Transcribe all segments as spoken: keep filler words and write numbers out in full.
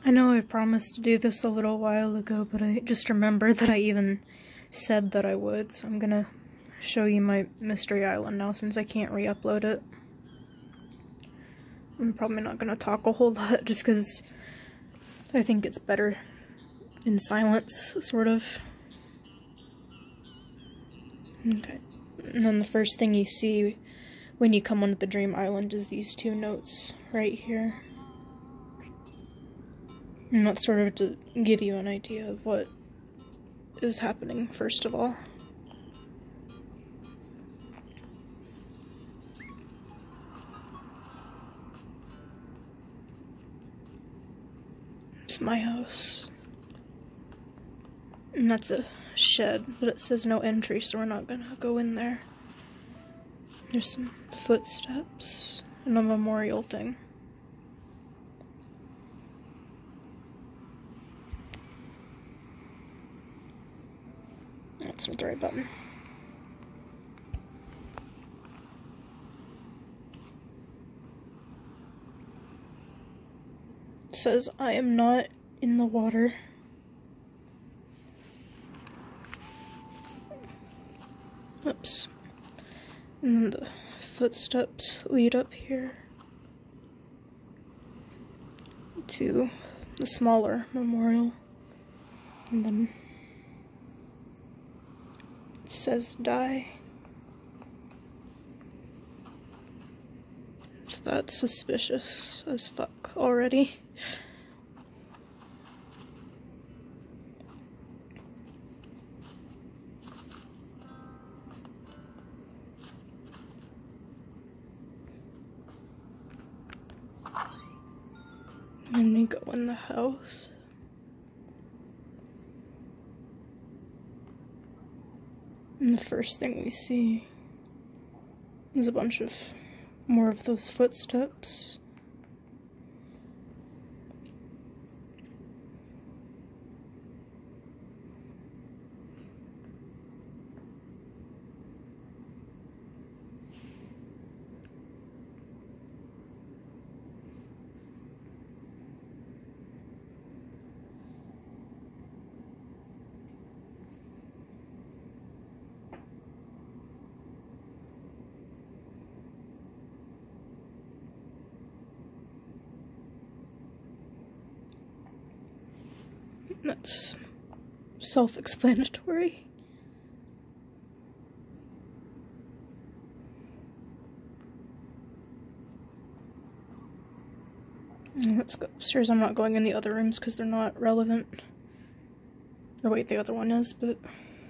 I know I promised to do this a little while ago, but I just remembered that I even said that I would, so I'm gonna show you my Mystery Island now since I can't re-upload it. I'm probably not gonna talk a whole lot just because I think it's better in silence, sort of. Okay, and then the first thing you see when you come onto the Dream Island is these two notes right here. And that's sort of to give you an idea of what is happening, first of all. It's my house. And that's a shed, but it says no entry, so we're not gonna go in there. There's some footsteps and a memorial thing. That's not the right button. It says, I am not in the water. Oops. And then the footsteps lead up here to the smaller memorial. And then it says die. So that's suspicious as fuck already. And we go in the house. And the first thing we see is a bunch of more of those footsteps. That's self-explanatory. Let's go upstairs. I'm not going in the other rooms because they're not relevant. Or wait, the other one is, but...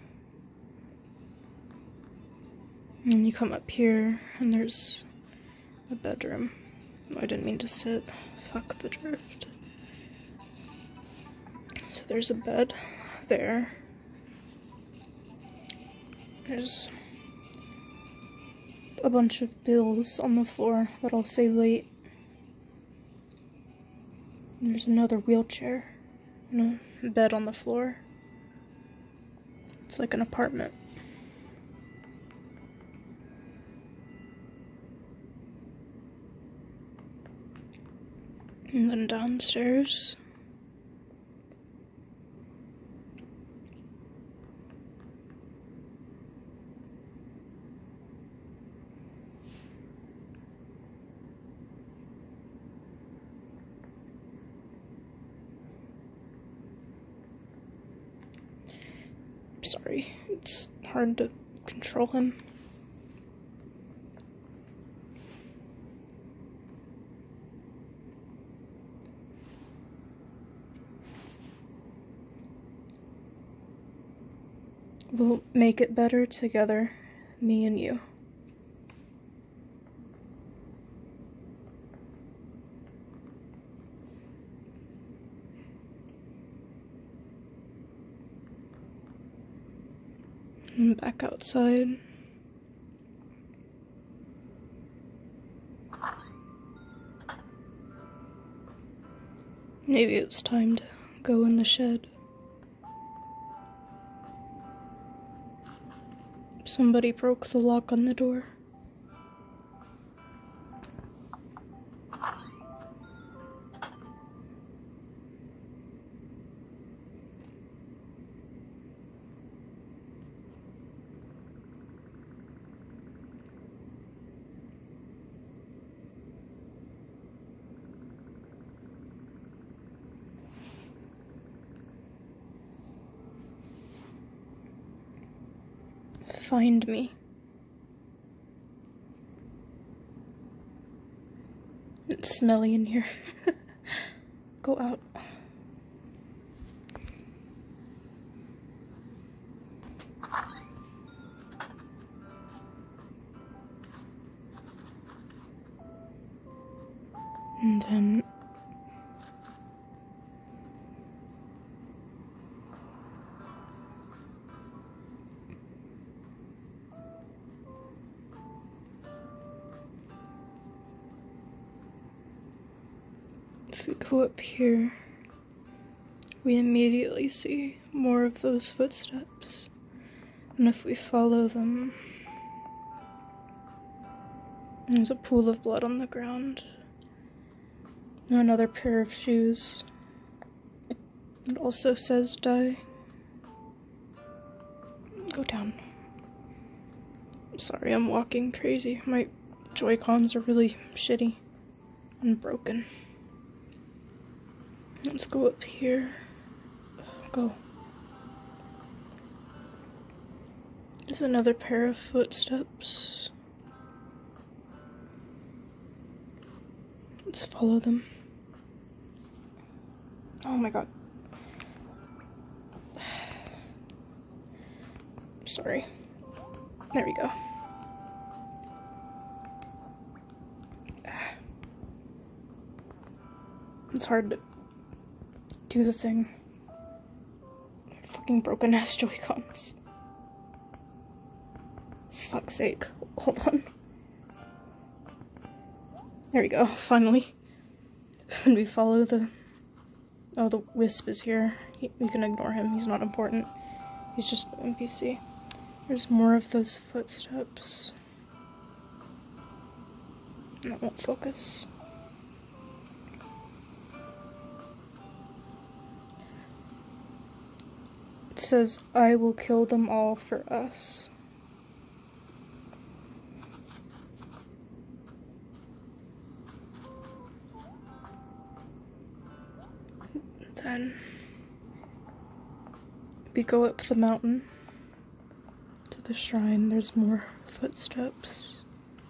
And you come up here, and there's a bedroom. Oh, I didn't mean to sit. Fuck the drift. So there's a bed there. There's a bunch of bills on the floor that'll say late. And there's another wheelchair and a bed on the floor. It's like an apartment. And then downstairs, sorry, it's hard to control him. We'll make it better together, me and you. And back outside. Maybe it's time to go in the shed. Somebody broke the lock on the door. find me. It's smelly in here. Go out. And then if we go up here, we immediately see more of those footsteps. And if we follow them, there's a pool of blood on the ground. And another pair of shoes. It also says die. Go down. Sorry, I'm walking crazy. My Joy-Cons are really shitty and broken. Let's go up here. Go. There's another pair of footsteps. Let's follow them. Oh my god. Sorry. There we go. It's hard to do the thing. Fucking broken ass Joy-Cons. Fuck's sake. Hold on. There we go, finally. And we follow the... Oh, the Wisp is here. He, we can ignore him, he's not important. He's just an N P C. There's more of those footsteps. That won't focus. It says, I will kill them all for us. Then we go up the mountain to the shrine. There's more footsteps.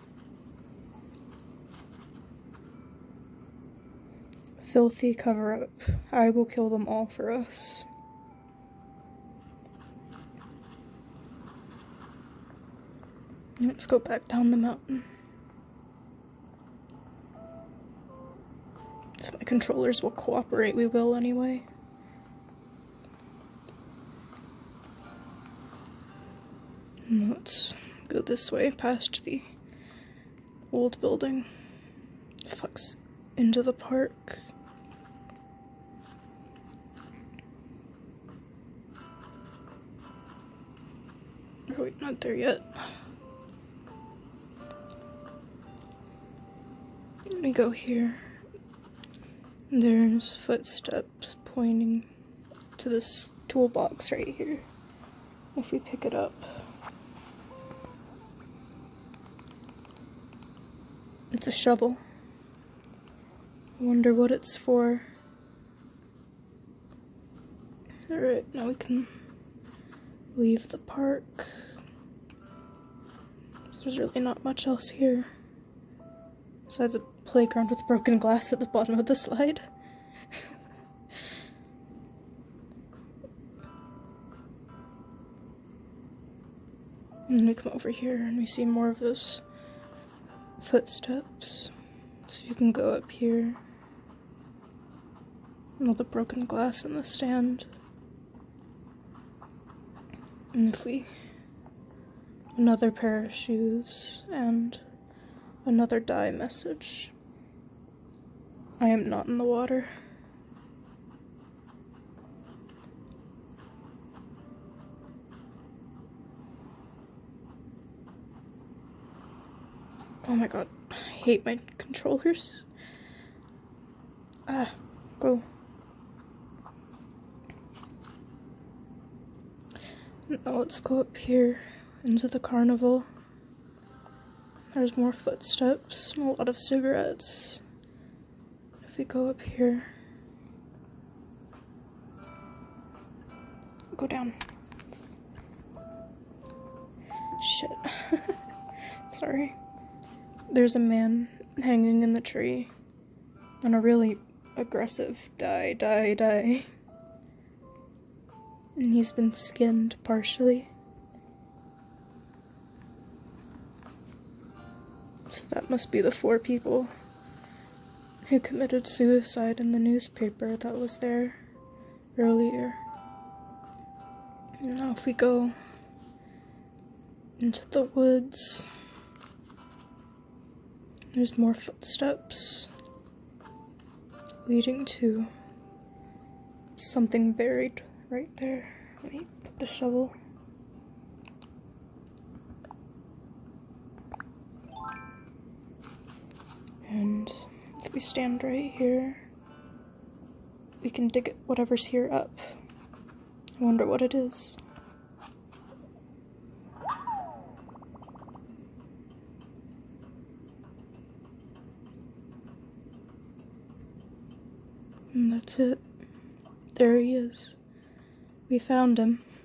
Filthy cover-up. I will kill them all for us. Let's go back down the mountain. If my controllers will cooperate, we will anyway. And let's go this way past the old building. Fucks into the park. Oh wait, not there yet. Let me go here. There's footsteps pointing to this toolbox right here. If we pick it up. It's a shovel. I wonder what it's for. Alright, now we can leave the park. There's really not much else here. Besides a playground with broken glass at the bottom of the slide. And we come over here and we see more of those footsteps. So you can go up here. And all the broken glass in the stand. And if we... Another pair of shoes and another die message. I am not in the water. Oh my god, I hate my controllers. Ah, go. Now let's go up here into the carnival. There's more footsteps and a lot of cigarettes. If we go up here, go down. Shit. Sorry. There's a man hanging in the tree on a really aggressive die, die, die. And he's been skinned partially. So that must be the four people who committed suicide in the newspaper that was there earlier. Now if we go into the woods, there's more footsteps leading to something buried right there. Let me put the shovel. And if we stand right here, we can dig whatever's here up. I wonder what it is. And that's it. There he is. We found him.